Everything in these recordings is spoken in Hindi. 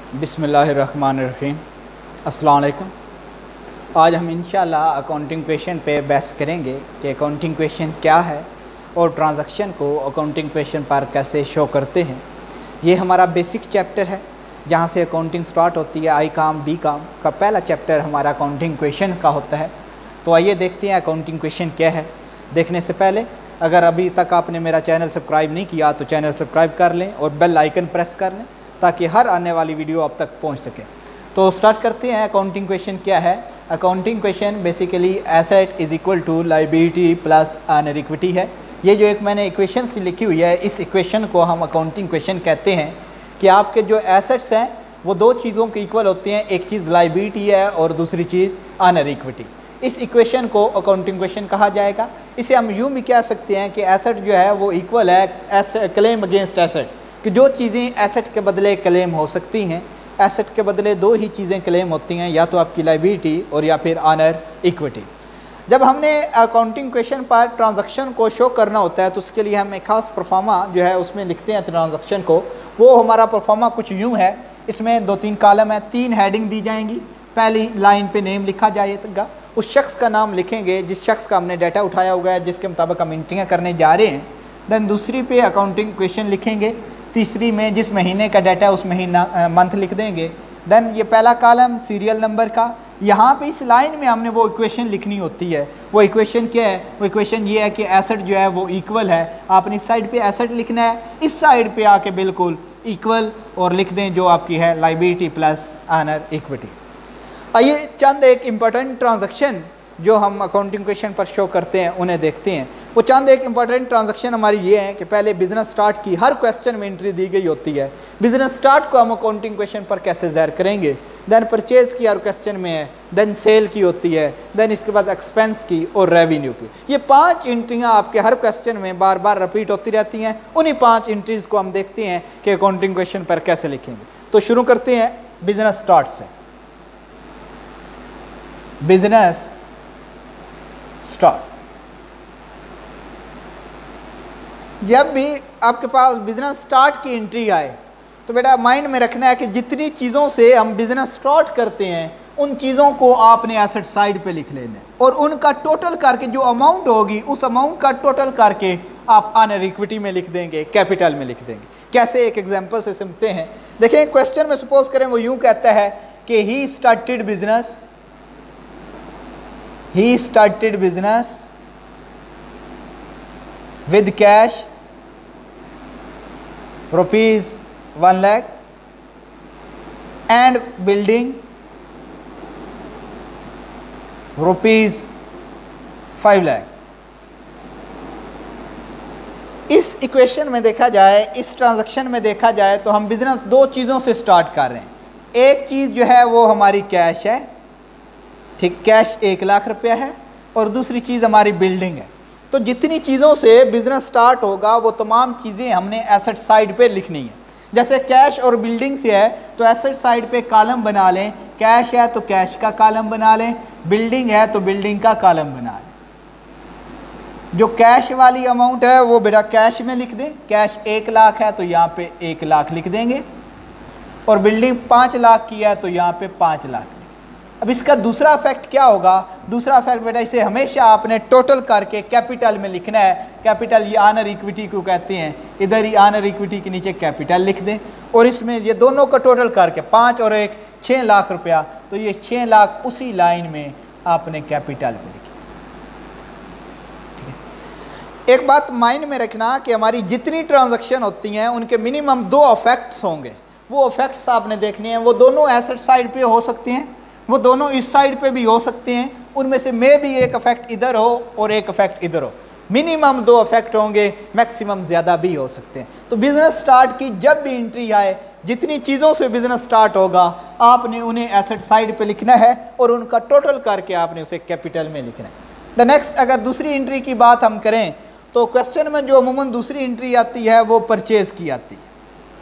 बिस्मिल्लाहिर्रहमानिर्रहीम। अस्सलाम वालेकुम। आज हम इंशाल्लाह अकाउंटिंग क्वेश्चन पे बहस करेंगे कि अकाउंटिंग क्वेश्चन क्या है और ट्रांजैक्शन को अकाउंटिंग क्वेश्चन पर कैसे शो करते हैं। ये हमारा बेसिक चैप्टर है जहाँ से अकाउंटिंग स्टार्ट होती है। आई काम बी काम का पहला चैप्टर हमारा अकाउंटिंग क्वेश्चन का होता है। तो आइए देखते हैं अकाउंटिंग क्वेश्चन क्या है। देखने से पहले अगर अभी तक आपने मेरा चैनल सब्सक्राइब नहीं किया तो चैनल सब्सक्राइब कर लें और बेल आइकन प्रेस कर लें ताकि हर आने वाली वीडियो आप तक पहुंच सके। तो स्टार्ट करते हैं। अकाउंटिंग क्वेश्चन क्या है। Accounting question basically asset is equal to liability plus owner equity है। ये जो एक मैंने इक्वेशन सी लिखी हुई है, इस इक्वेशन को हम अकाउंटिंग क्वेश्चन कहते हैं कि आपके जो एसेट्स हैं वो दो चीज़ों के इक्वल होती हैं। एक चीज़ लायबिलिटी है और दूसरी चीज़ ऑनर इक्विटी। इस इक्वेशन को अकाउंटिंग क्वेश्चन कहा जाएगा। इसे हम यूँ भी कह सकते हैं कि एसेट जो है वो इक्वल है क्लेम अगेंस्ट एसेट, कि जो चीज़ें एसेट के बदले क्लेम हो सकती हैं। एसेट के बदले दो ही चीज़ें क्लेम होती हैं, या तो आपकी लायबिलिटी और या फिर ऑनर इक्विटी। जब हमने अकाउंटिंग क्वेश्चन पर ट्रांजैक्शन को शो करना होता है तो उसके लिए हम एक खास परफॉर्मा जो है उसमें लिखते हैं ट्रांजैक्शन को। वो हमारा परफॉर्मा कुछ यूँ है। इसमें 2-3 कॉलम है, 3 हेडिंग दी जाएंगी। पहली लाइन पे नेम लिखा जाएगा, उस शख्स का नाम लिखेंगे जिस शख्स का हमने डाटा उठाया हुआ है, जिसके मुताबिक हम एंट्रियाँ करने जा रहे हैं। दैन दूसरी पे अकाउंटिंग क्वेश्चन लिखेंगे। तीसरी में जिस महीने का डाटा है उस महीना मंथ लिख देंगे। देन ये पहला कॉलम सीरियल नंबर का। यहाँ पे इस लाइन में हमने वो इक्वेशन लिखनी होती है। वो इक्वेशन क्या है? वो इक्वेशन ये है कि एसेट जो है वो इक्वल है। आपने इस साइड पे एसेट लिखना है, इस साइड पे आके बिल्कुल इक्वल और लिख दें जो आपकी है लायबिलिटी प्लस ऑनर इक्विटी। आइए चंद एक इम्पॉर्टेंट ट्रांजैक्शन जो हम अकाउंटिंग क्वेश्चन पर शो करते हैं उन्हें देखते हैं। वो चंद एक इम्पॉर्टेंट ट्रांजैक्शन हमारी ये है कि पहले बिजनेस स्टार्ट की हर क्वेश्चन में एंट्री दी गई होती है। बिजनेस स्टार्ट को हम अकाउंटिंग क्वेश्चन पर कैसे ज़ाहिर करेंगे। देन परचेज़ की हर क्वेश्चन में है, देन सेल की होती है, देन इसके बाद एक्सपेंस की और रेवेन्यू की। ये 5 एंट्रियाँ आपके हर क्वेश्चन में बार बार रिपीट होती रहती हैं। उन्हीं 5 एंट्रीज़ को हम देखते हैं कि अकाउंटिंग क्वेश्चन पर कैसे लिखेंगे। तो शुरू करते हैं बिजनेस स्टार्ट से। Business start. जब भी आपके पास बिजनेस स्टार्ट की एंट्री आए तो बेटा माइंड में रखना है कि जितनी चीज़ों से हम बिजनेस स्टार्ट करते हैं उन चीज़ों को आपने एसेट साइड पे लिख लेना है और उनका टोटल करके जो अमाउंट होगी उस अमाउंट का टोटल करके आप ऑनर इक्विटी में लिख देंगे, कैपिटल में लिख देंगे। कैसे? एक एग्जांपल से समझते हैं। देखें क्वेश्चन में सपोज करें वो यूँ कहता है कि he started business with cash rupees 1 lakh and building rupees 5 lakh। इस इक्वेशन में देखा जाए, इस ट्रांजैक्शन में देखा जाए तो हम बिजनेस दो चीज़ों से स्टार्ट कर रहे हैं। एक चीज़ जो है वो हमारी कैश है, ठीक, कैश 1 लाख रुपया है, और दूसरी चीज़ हमारी बिल्डिंग है। तो जितनी चीज़ों से बिज़नेस स्टार्ट होगा वो तमाम चीज़ें हमने एसेट साइड पे लिखनी है। जैसे कैश और बिल्डिंग से है तो एसेट साइड पे कॉलम बना लें। कैश है तो कैश का कॉलम बना लें, बिल्डिंग है तो बिल्डिंग का कॉलम बना लें। जो कैश वाली अमाउंट है वो बेटा कैश में लिख दें। कैश 1 लाख है तो यहाँ पे 1 लाख लिख देंगे, और बिल्डिंग 5 लाख की है तो यहाँ पे 5 लाख। अब इसका दूसरा इफेक्ट क्या होगा? दूसरा इफेक्ट बेटा इसे हमेशा आपने टोटल करके कैपिटल में लिखना है। कैपिटल ये ऑनर इक्विटी को कहते हैं। इधर ही ऑनर इक्विटी के नीचे कैपिटल लिख दें, और इसमें ये दोनों का टोटल करके 5 और 1 6 लाख रुपया, तो ये 6 लाख उसी लाइन में आपने कैपिटल में लिखी। ठीक है, एक बात माइंड में रखना कि हमारी जितनी ट्रांजैक्शन होती हैं उनके मिनिमम 2 इफेक्ट्स होंगे। वो इफेक्ट्स आपने देखने हैं। वो दोनों एसेट साइड पे हो सकते हैं, वो दोनों इस साइड पे भी हो सकते हैं। उनमें से मे भी एक इफेक्ट इधर हो और एक इफेक्ट इधर हो। मिनिमम 2 इफेक्ट होंगे, मैक्सिमम ज़्यादा भी हो सकते हैं। तो बिज़नेस स्टार्ट की जब भी एंट्री आए, जितनी चीज़ों से बिज़नेस स्टार्ट होगा आपने उन्हें एसेट साइड पे लिखना है और उनका टोटल करके आपने उसे कैपिटल में लिखना है। द नेक्स्ट, अगर दूसरी एंट्री की बात हम करें तो क्वेश्चन में जो अमूमन दूसरी एंट्री आती है वो परचेज़ की आती है।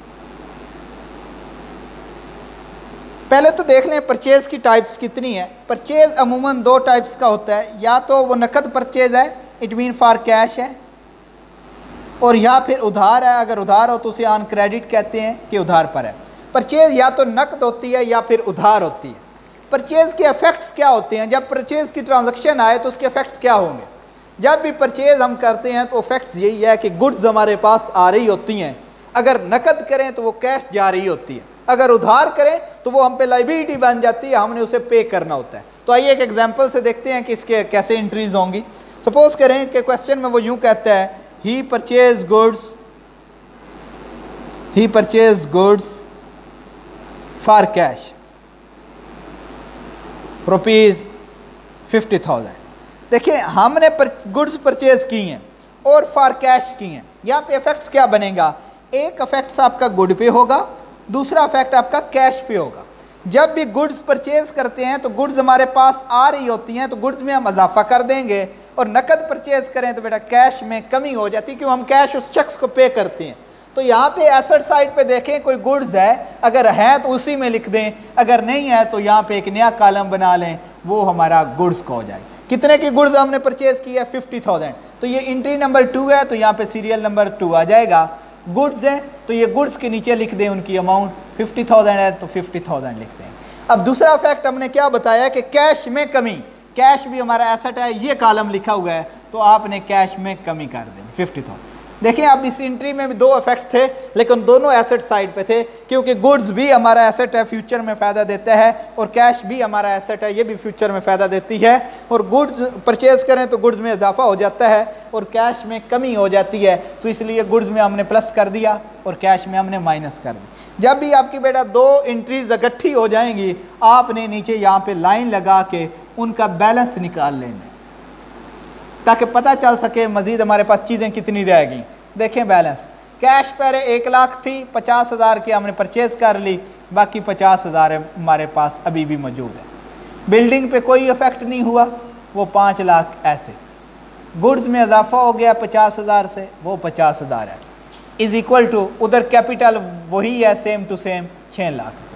पहले तो देख लें परचेज़ की टाइप्स कितनी है। परचेज़ अमूमन 2 टाइप्स का होता है। या तो वो नकद परचेज़ है, इट मीन फॉर कैश है, और या फिर उधार है। अगर उधार हो तो उसे ऑन क्रेडिट कहते हैं कि उधार पर है। परचेज या तो नकद होती है या फिर उधार होती है। परचेज के इफेक्ट्स क्या होते हैं? जब परचेज की ट्रांजैक्शन आए तो उसके इफेक्ट्स क्या होंगे? जब भी परचेज हम करते हैं तो इफेक्ट्स यही है कि गुड्स हमारे पास आ रही होती हैं, अगर नकद करें तो वो कैश जा रही होती है, अगर उधार करें तो वो हम पे लाइबिलिटी बन जाती है, हमने उसे पे करना होता है। तो आइए एक एग्जांपल से देखते हैं कि इसके कैसे एंट्रीज होंगी। सपोज करें कि क्वेश्चन में वो यूं कहता है he purchase goods for cash ₹50,000। देखिए हमने गुड्स परचेज की हैं और फॉर कैश की हैं। यहाँ पे इफेक्ट्स क्या बनेगा? एक इफेक्ट्स आपका गुड पे होगा, दूसरा इफेक्ट आपका कैश पे होगा। जब भी गुड्स परचेज करते हैं तो गुड्स हमारे पास आ रही होती हैं तो गुड्स में हम इजाफा कर देंगे, और नकद परचेज करें तो बेटा कैश में कमी हो जाती है, क्योंकि हम कैश उस शख्स को पे करते हैं। तो यहाँ पे एसेट साइड पे देखें कोई गुड्स है, अगर है तो उसी में लिख दें, अगर नहीं है तो यहाँ पे एक नया कॉलम बना लें, वो हमारा गुड्स का हो जाएगा। कितने की गुड्स हमने परचेज की है? 50,000। तो ये एंट्री नंबर 2 है, तो यहाँ पे सीरियल नंबर 2 आ जाएगा। गुड्स है तो ये गुड्स के नीचे लिख दें उनकी अमाउंट, 50,000 है तो 50,000 लिख दें। अब दूसरा फैक्ट हमने क्या बताया कि कैश में कमी, कैश भी हमारा एसेट है, ये कॉलम लिखा हुआ है तो आपने कैश में कमी कर दें 50,000। देखिए अब इस एंट्री में भी दो इफेक्ट थे, लेकिन दोनों एसेट साइड पे थे, क्योंकि गुड्स भी हमारा एसेट है, फ्यूचर में फ़ायदा देता है, और कैश भी हमारा एसेट है, ये भी फ्यूचर में फ़ायदा देती है। और गुड्स परचेज करें तो गुड्स में इजाफा हो जाता है और कैश में कमी हो जाती है, तो इसलिए गुड्स में हमने प्लस कर दिया और कैश में हमने माइनस कर दी। जब भी आपकी बेटा दो एंट्रीज इकट्ठी हो जाएंगी, आपने नीचे यहाँ पर लाइन लगा के उनका बैलेंस निकाल लेना, ताकि पता चल सके मज़ीद हमारे पास चीज़ें कितनी रहेगी। देखें बैलेंस, कैश पहले 1 लाख थी, 50,000 की हमने परचेज कर ली, बाकी 50,000 हमारे पास अभी भी मौजूद है। बिल्डिंग पे कोई इफेक्ट नहीं हुआ, वो 5 लाख ऐसे। गुड्स में इजाफा हो गया 50,000 से, वो 50,000 ऐसे, इज इक्वल टू उधर कैपिटल वही है, सेम टू सेम 6 लाख रुपये।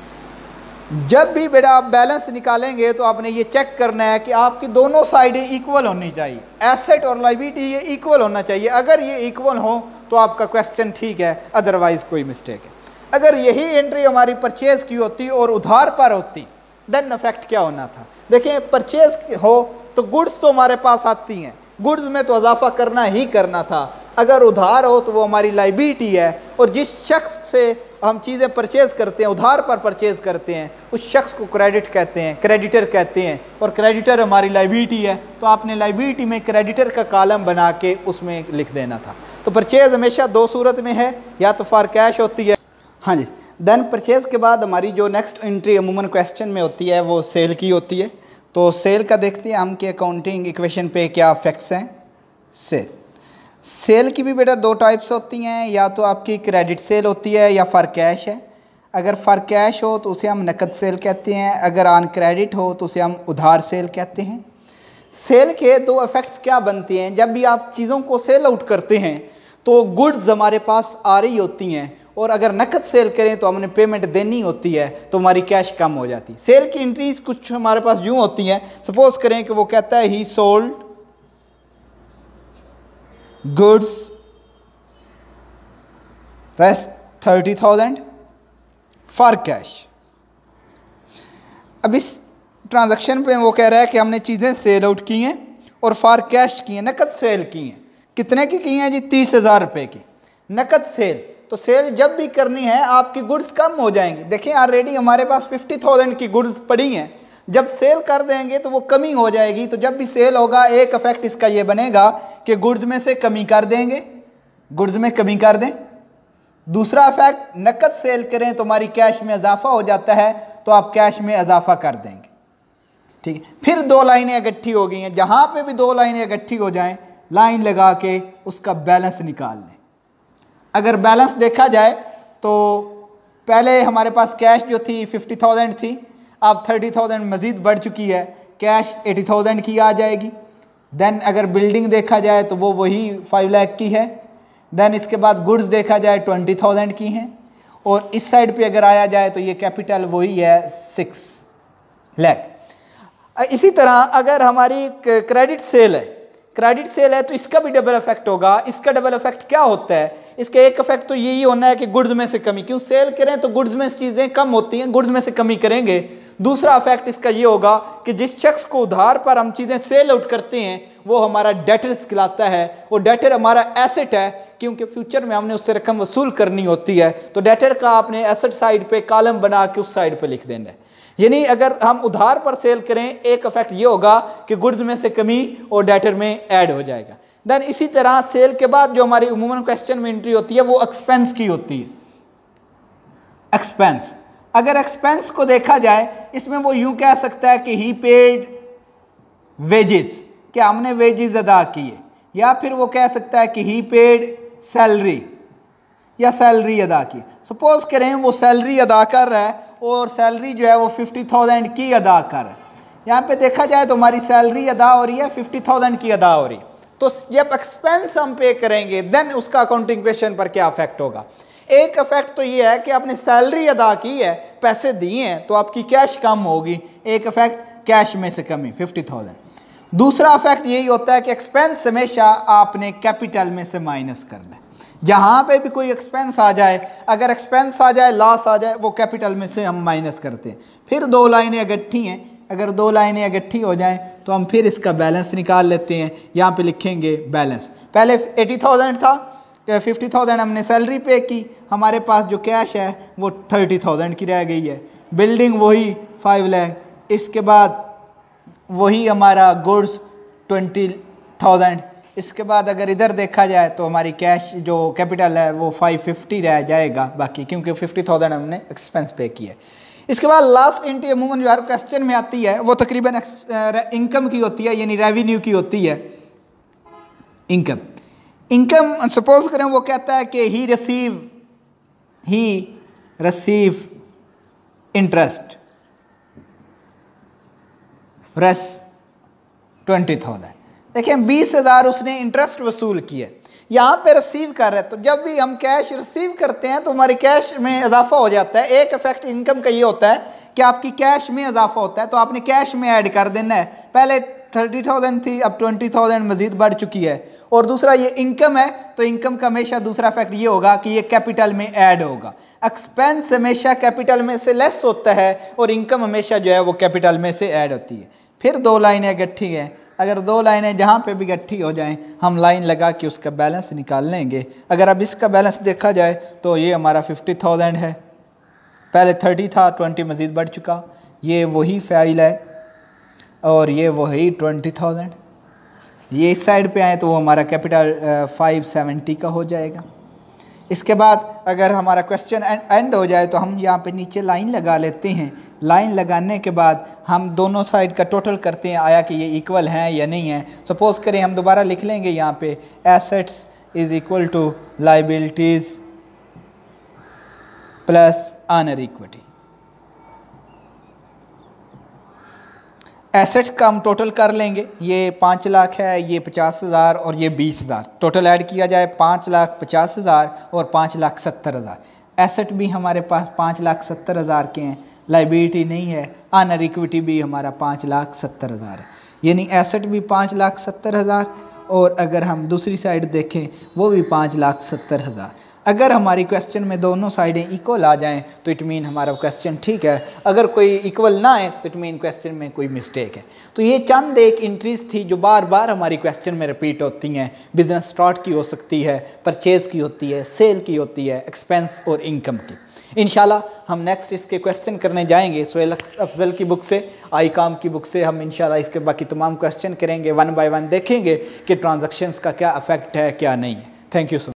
जब भी बेटा आप बैलेंस निकालेंगे तो आपने ये चेक करना है कि आपकी दोनों साइडें इक्वल होनी चाहिए, एसेट और लायबिलिटी ये इक्वल होना चाहिए। अगर ये इक्वल हो तो आपका क्वेश्चन ठीक है, अदरवाइज कोई मिस्टेक है। अगर यही एंट्री हमारी परचेज की होती और उधार पर होती, देन इफेक्ट क्या होना था? देखें परचेज हो तो गुड्स तो हमारे पास आती हैं, गुड्स में तो इजाफा करना ही करना था। अगर उधार हो तो वो हमारी लायबिलिटी है, और जिस शख्स से हम चीज़ें परचेज़ करते हैं, उधार पर परचेज़ करते हैं, उस शख्स को क्रेडिट कहते हैं, क्रेडिटर कहते हैं, और क्रेडिटर हमारी लायबिलिटी है। तो आपने लायबिलिटी में क्रेडिटर का कॉलम बना के उसमें लिख देना था। तो परचेज़ हमेशा दो सूरत में है, या तो फॉर कैश होती है, हाँ जी। देन परचेज़ के बाद हमारी जो नेक्स्ट एंट्री अमूमन क्वेश्चन में होती है वो सेल की होती है। तो सेल का देखते हैं हम कि अकाउंटिंग इक्वेशन पे क्या फैक्ट्स हैं। सेल की भी बेटा दो टाइप्स होती हैं, या तो आपकी क्रेडिट सेल होती है या फॉर कैश है। अगर फॉर कैश हो तो उसे हम नकद सेल कहते हैं, अगर ऑन क्रेडिट हो तो उसे हम उधार सेल कहते हैं। सेल के दो इफेक्ट्स क्या बनते हैं? जब भी आप चीज़ों को सेल आउट करते हैं तो गुड्स हमारे पास आ रही होती हैं, और अगर नकद सेल करें तो हमने पेमेंट देनी होती है, तो हमारी कैश कम हो जाती है। सेल की एंट्रीज कुछ हमारे पास यूँ होती हैं, सपोज करें कि वो कहता है he sold goods rest 30,000 for cash. अब इस ट्रांजैक्शन पे वो कह रहा है कि हमने चीज़ें सेल आउट की हैं और फॉर कैश की हैं, नकद सेल की हैं। कितने की हैं जी? 30,000 रुपये की नकद सेल। तो सेल जब भी करनी है आपकी गुड्स कम हो जाएंगी। देखें ऑलरेडी हमारे पास 50,000 की गुड्स पड़ी हैं, जब सेल कर देंगे तो वो कमी हो जाएगी। तो जब भी सेल होगा एक इफेक्ट इसका ये बनेगा कि गुड्स में से कमी कर देंगे, गुड्स में कमी कर दें। दूसरा इफेक्ट, नकद सेल करें तो हमारी कैश में इजाफा हो जाता है, तो आप कैश में इजाफा कर देंगे। ठीक है, फिर दो लाइनें इकट्ठी हो गई हैं, जहाँ पे भी दो लाइनें इकट्ठी हो जाएं लाइन लगा के उसका बैलेंस निकाल लें। अगर बैलेंस देखा जाए तो पहले हमारे पास कैश जो थी 50,000 थी, अब 30,000 मज़ीद बढ़ चुकी है, कैश 80,000 की आ जाएगी। देन अगर बिल्डिंग देखा जाए तो वो वही 5 लाख की है। देन इसके बाद गुड्स देखा जाए 20,000 की हैं, और इस साइड पे अगर आया जाए तो ये कैपिटल वही है 6 लाख। इसी तरह अगर हमारी क्रेडिट सेल है, तो इसका भी डबल इफेक्ट होगा। इसका डबल इफेक्ट क्या होता है? इसका एक इफेक्ट तो यही होना है कि गुड्स में से कमी, क्यों सेल करें तो गुड्स में चीज़ें कम होती हैं, गुड्स में से कमी करेंगे। दूसरा इफेक्ट इसका ये होगा कि जिस शख्स को उधार पर हम चीज़ें सेल आउट करते हैं वो हमारा डेटर्स कहलाता है, वो डेटर हमारा एसेट है, क्योंकि फ्यूचर में हमने उससे रकम वसूल करनी होती है। तो डेटर का आपने एसेट साइड पे कॉलम बना के उस साइड पे लिख देना है। यानी अगर हम उधार पर सेल करें एक इफेक्ट ये होगा कि गुड्स में से कमी और डेटर में ऐड हो जाएगा। देन इसी तरह सेल के बाद जो हमारी उमूमन क्वेश्चन में एंट्री होती है वो एक्सपेंस की होती है। एक्सपेंस, अगर एक्सपेंस को देखा जाए इसमें वो यूं कह सकता है कि ही पेड वेजेस, कि हमने वेजेस अदा किए, या फिर वो कह सकता है कि ही पेड सैलरी, या सैलरी अदा की। सपोज करें वो सैलरी अदा कर रहा है और सैलरी जो है वो 50,000 की अदा कर रहा है। यहाँ पे देखा जाए तो हमारी सैलरी अदा हो रही है, 50,000 की अदा हो रही है। तो जब एक्सपेंस हम पे करेंगे देन उसका अकाउंटिंग क्वेश्चन पर क्या इफेक्ट होगा। एक इफेक्ट तो ये है कि आपने सैलरी अदा की है, पैसे दिए हैं, तो आपकी कैश कम होगी, एक इफेक्ट कैश में से कमी 50,000। दूसरा इफेक्ट यही होता है कि एक्सपेंस हमेशा आपने कैपिटल में से माइनस करना है। जहाँ पे भी कोई एक्सपेंस आ जाए, अगर एक्सपेंस आ जाए, लॉस आ जाए, वो कैपिटल में से हम माइनस करते हैं। फिर दो लाइनें इकट्ठी हैं, अगर दो लाइनें इकट्ठी हो जाएं तो हम फिर इसका बैलेंस निकाल लेते हैं। यहाँ पे लिखेंगे बैलेंस, पहले 80,000 था, 50,000 हमने सैलरी पे की, हमारे पास जो कैश है वो 30,000 की रह गई है। बिल्डिंग वही 5 लाख, इसके बाद वही हमारा गुड्स 20,000। इसके बाद अगर इधर देखा जाए तो हमारी कैश जो कैपिटल है वो 550 रह जाएगा बाकी, क्योंकि 50,000 हमने एक्सपेंस पे किया है। इसके बाद लास्ट एंट्री अमूमन जो हर क्वेश्चन में आती है वो तकरीबन इनकम की होती है, यानी रेवेन्यू की होती है। इनकम सपोज करें वो कहता है कि ही रिसीव इंटरेस्ट 20,000। देखिए 20,000 उसने इंटरेस्ट वसूल किया, यहाँ पे रिसीव कर रहे हैं। तो जब भी हम कैश रिसीव करते हैं तो हमारी कैश में इजाफा हो जाता है। एक इफेक्ट इनकम का ये होता है कि आपकी कैश में इजाफा होता है, तो आपने कैश में ऐड कर देना है। पहले 30,000 थी, अब 20,000 मजीद बढ़ चुकी है। और दूसरा ये इनकम है, तो इनकम का हमेशा दूसरा इफेक्ट ये होगा कि ये कैपिटल में ऐड होगा। एक्सपेंस हमेशा कैपिटल में से लेस होता है और इनकम हमेशा जो है वो कैपिटल में से ऐड होती है। फिर दो लाइनें इकट्ठी हैं, अगर दो लाइनें जहाँ पे भी इकट्ठी हो जाएं हम लाइन लगा के उसका बैलेंस निकाल लेंगे। अगर अब इसका बैलेंस देखा जाए तो ये हमारा 50,000 है, पहले 30 था, 20 मज़ीद बढ़ चुका, ये वही फाइल है और ये वही 20,000। ये इस साइड पे आए तो वो हमारा कैपिटल 570 का हो जाएगा। इसके बाद अगर हमारा क्वेश्चन एंड हो जाए तो हम यहाँ पे नीचे लाइन लगा लेते हैं। लाइन लगाने के बाद हम दोनों साइड का टोटल करते हैं, आया कि ये इक्वल हैं या नहीं है। सपोज़ करें हम दोबारा लिख लेंगे यहाँ पे assets is equal to liabilities plus owner equity. Assets का हम टोटल कर लेंगे, ये 5 लाख है, ये 50,000 और ये 20,000। टोटल ऐड किया जाए 5,50,000 और 5,70,000। एसेट भी हमारे पास 5,70,000 के हैं, लाइबिलिटी नहीं है, ऑनर इक्विटी भी हमारा 5,70,000 है। यानी एसेट भी 5,70,000 और अगर हम दूसरी साइड देखें वो भी 5,70,000। अगर हमारी क्वेश्चन में दोनों साइडें इक्वल आ जाएं तो इट मीन हमारा क्वेश्चन ठीक है, अगर कोई इक्वल ना आए तो इट मीन क्वेश्चन में कोई मिस्टेक है। तो ये चंद एक एंट्रीज थी जो बार बार हमारी क्वेश्चन में रिपीट होती हैं। बिजनेस स्टार्ट की हो सकती है, परचेज़ की होती है, सेल की होती है, एक्सपेंस और इनकम की। इंशाल्लाह हम नेक्स्ट इसके क्वेश्चन करने जाएंगे सुहेल अफजल की बुक से, आई काम की बुक से। हम इंशाल्लाह इसके बाकी तमाम क्वेश्चन करेंगे, 1 बाय 1 देखेंगे कि ट्रांजैक्शंस का क्या अफेक्ट है क्या नहीं है। Thank you so much.